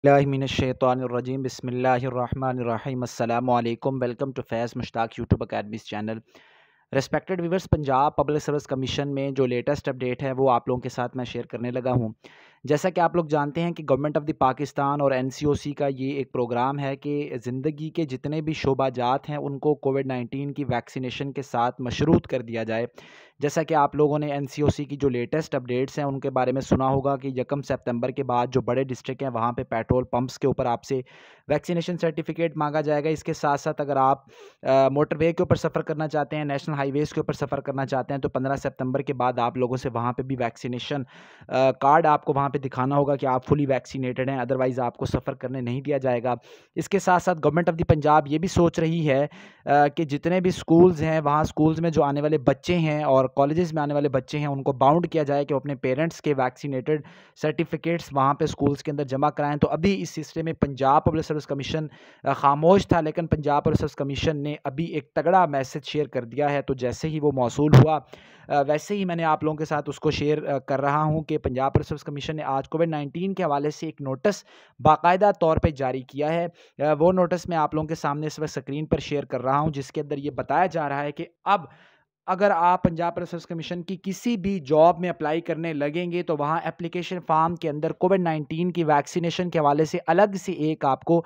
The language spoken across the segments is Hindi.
बिस्मिल्लाहि मिनश्शैतानिर्रजीम बिस्मिल्लाहिर्रहमानिर्रहीम अस्सलामु अलैकुम। Welcome to Faiz Mushtaq YouTube academy's channel. Respected viewers, Punjab public service commission में जो लेटेस्ट अपडेट है वो आप लोगों के साथ मैं शेयर करने लगा हूँ। जैसा कि आप लोग जानते हैं कि गवर्नमेंट ऑफ द पाकिस्तान और एनसीओसी का ये एक प्रोग्राम है कि ज़िंदगी के जितने भी शोबाजात हैं उनको कोविड-19 की वैक्सीनेशन के साथ मशरूत कर दिया जाए। जैसा कि आप लोगों ने एनसीओसी की जो लेटेस्ट अपडेट्स हैं उनके बारे में सुना होगा कि 1 सितंबर के बाद जो बड़े डिस्ट्रिक्ट हैं वहाँ पे पेट्रोल पंप्स के ऊपर आपसे वैक्सीनेशन सर्टिफिकेट मांगा जाएगा। इसके साथ साथ अगर आप मोटरवे के ऊपर सफ़र करना चाहते हैं, नेशनल हाईवेज़ के ऊपर सफ़र करना चाहते हैं, तो 15 सितंबर के बाद आप लोगों से वहाँ पे भी वैक्सीनेशन कार्ड आपको वहाँ पे दिखाना होगा कि आप फुली वैक्सीनेटेड हैं, अदरवाइज़ आपको सफ़र करने नहीं दिया जाएगा। इसके साथ साथ गवर्नमेंट ऑफ द पंजाब ये भी सोच रही है कि जितने भी स्कूल्स हैं वहाँ स्कूल्स में जो आने वाले बच्चे हैं और कॉलेजेस में आने वाले बच्चे हैं उनको बाउंड किया जाए कि वो अपने पेरेंट्स के वैक्सीनेटेड सर्टिफिकेट्स वहाँ पे स्कूल्स के अंदर जमा कराएं। तो अभी इस सिलसिले में पंजाब पब्लिक सर्विस कमीशन खामोश था, लेकिन पंजाब पब्लिक सर्विस कमीशन ने अभी एक तगड़ा मैसेज शेयर कर दिया है। तो जैसे ही वो मौसूल हुआ वैसे ही मैंने आप लोगों के साथ उसको शेयर कर रहा हूं कि पंजाब पब्लिक सर्विस कमीशन ने आज कोविड-19 के हवाले से एक नोटिस बाकायदा तौर पे जारी किया है। वो नोटिस मैं आप लोगों के सामने इस वक्त स्क्रीन पर शेयर कर रहा हूं, जिसके अंदर ये बताया जा रहा है कि अब अगर आप पंजाब पब्लिक सर्विस कमीशन की किसी भी जॉब में अप्लाई करने लगेंगे तो वहाँ एप्लीकेशन फॉर्म के अंदर कोविड-19 की वैक्सीनेशन के हवाले से अलग से एक आपको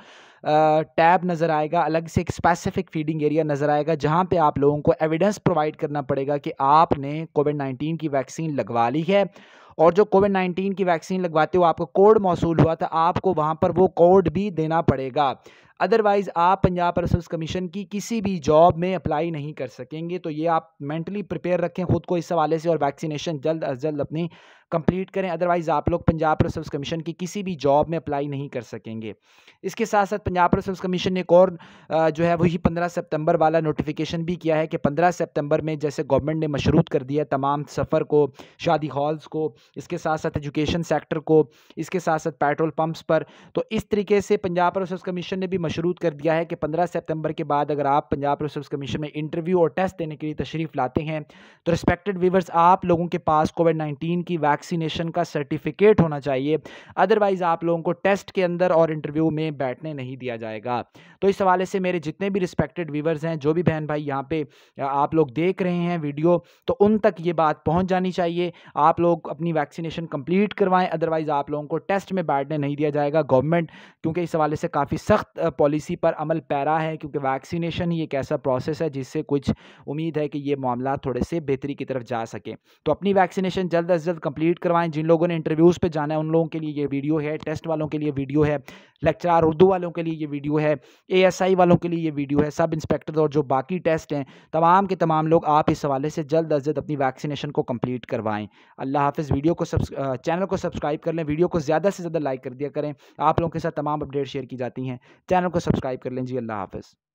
टैब नज़र आएगा, अलग से एक स्पेसिफिक फीडिंग एरिया नज़र आएगा, जहाँ पे आप लोगों को एविडेंस प्रोवाइड करना पड़ेगा कि आपने कोविड-19 की वैक्सीन लगवा ली है। और जो कोविड-19 की वैक्सीन लगवाते हो आपको कोड मौसूल हुआ था, आपको वहाँ पर वो कोड भी देना पड़ेगा। अदरवाइज़ आप पंजाब पब्लिक सर्विस कमीशन की किसी भी जॉब में अप्लाई नहीं कर सकेंगे। तो ये आप मेंटली प्रिपेयर रखें खुद को इस हवाले से और वैक्सीनेशन जल्द अज जल्द अपनी कंप्लीट करें, अदरवाइज़ आप लोग पंजाब पब्लिक सर्विस कमीशन की किसी भी जॉब में अप्लाई नहीं कर सकेंगे। इसके साथ साथ पंजाब पब्लिक सर्विस कमीशन ने एक और जो है वही 15 सितंबर वाला नोटिफिकेशन भी किया है कि 15 सितंबर में जैसे गवर्नमेंट ने मशरूत कर दिया तमाम सफ़र को, शादी हॉल्स को, इसके साथ साथ एजुकेशन सेक्टर को, इसके साथ साथ पेट्रोल पंप्स पर, तो इस तरीके से पंजाब पब्लिक सर्विस कमीशन ने भी मशरूत कर दिया है कि 15 सितंबर के बाद अगर आप पंजाब पब्लिक सर्विस कमीशन में इंटरव्यू और टेस्ट देने के लिए तशरीफ़ लाते हैं तो रिस्पेक्टेड व्यूअर्स आप लोगों के पास कोविड-19 की वैक्सीनेशन का सर्टिफिकेट होना चाहिए, अदरवाइज़ आप लोगों को टेस्ट के अंदर और इंटरव्यू में बैठने नहीं दिया जाएगा। तो इस हवाले से मेरे जितने भी रिस्पेक्टेड व्यूअर्स हैं, जो भी बहन भाई यहाँ पे आप लोग देख रहे हैं वीडियो, तो उन तक ये बात पहुँच जानी चाहिए। आप लोग अपनी वैक्सीनेशन कंप्लीट करवाएं, अदरवाइज़ आप लोगों को टेस्ट में बैठने नहीं दिया जाएगा। गवर्नमेंट क्योंकि इस हवाले से काफ़ी सख्त पॉलिसी पर अमल पैरा है, क्योंकि वैक्सीनेशन ही एक ऐसा प्रोसेस है जिससे कुछ उम्मीद है कि ये मामला थोड़े से बेहतरी की तरफ जा सके। तो अपनी वैक्सीनेशन जल्द अज जल्द कंप्लीट करवाएं। जिन लोगों ने इंटरव्यूज़ पे जाना है उन लोगों के लिए ये वीडियो है, टेस्ट वालों के लिए वीडियो है, लेक्चरार उर्दू वालों के लिए ये वीडियो है, एएसआई वालों के लिए ये वीडियो है, सब इंस्पेक्टर और जो बाकी टेस्ट हैं तमाम के तमाम लोग आप इस हवाले से जल्द अज जल्द अपनी वैक्सीनेशन को कंप्लीट करवाएं। अल्लाह हाफ़िज़। वीडियो को चैनल को सब्सक्राइब कर लें, वीडियो को ज़्यादा से ज़्यादा लाइक कर दिया करें। आप लोगों के साथ तमाम अपडेट शेयर की जाती हैं, चैनल को सब्सक्राइब कर लें जी। अल्लाह हाफ़िज़।